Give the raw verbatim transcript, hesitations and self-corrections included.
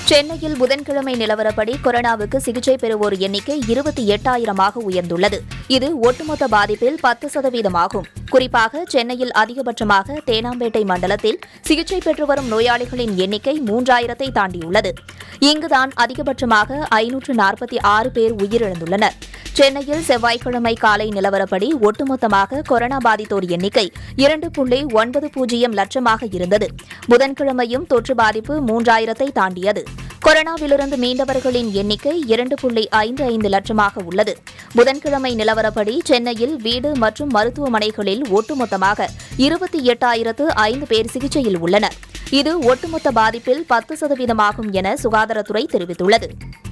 சென்னையில் புதன்கிழமை நிலவரப்படி கொரோனாவுக்கு சிகிச்சை பெறுவோர் எண்ணிக்கை இருபத்தி எட்டாயிரமாக உயர்ந்துள்ளது. இது ஒட்டுமொத்த பாதிப்பில் பத்து சதவீதமாகும். குறிப்பாக சென்னையில் அதிகபட்சமாக தேனாம்பேட்டை மண்டலத்தில் சிகிச்சை பெற்று வரும் நோயாளிகளின் எண்ணிக்கை மூன்றாயிரத்தை தாண்டியுள்ளது. இங்குதான் அதிகபட்சமாக ஐநூற்று நாற்பத்தி ஆறு பேர் உயிரிழந்துள்ளனர். சென்னையில் செவ்வாய்க்கிழமை காலை நிலவரப்படி ஒட்டுமொத்தமாக கொரோனா பாதித்தோர் எண்ணிக்கை இரண்டு புள்ளி ஒன்பது பூஜ்ஜியம் லட்சமாக இருந்தது. புதன்கிழமையும் தொற்று பாதிப்பு மூன்றாயிரத்தை தாண்டியது. கொரோனாவிலிருந்து மீண்டவர்களின் எண்ணிக்கை இரண்டு புள்ளி ஐந்து ஐந்து லட்சமாக உள்ளது. புதன்கிழமை நிலவரப்படி சென்னையில் வீடு மற்றும் மருத்துவமனைகளில் ஒட்டுமொத்தமாக இருபத்தி எட்டாயிரத்து ஐந்து பேர் சிகிச்சையில் உள்ளனர். இது ஒட்டுமொத்த பாதிப்பில் பத்து சதவீதமாகும் என சுகாதாரத்துறை தெரிவித்துள்ளது.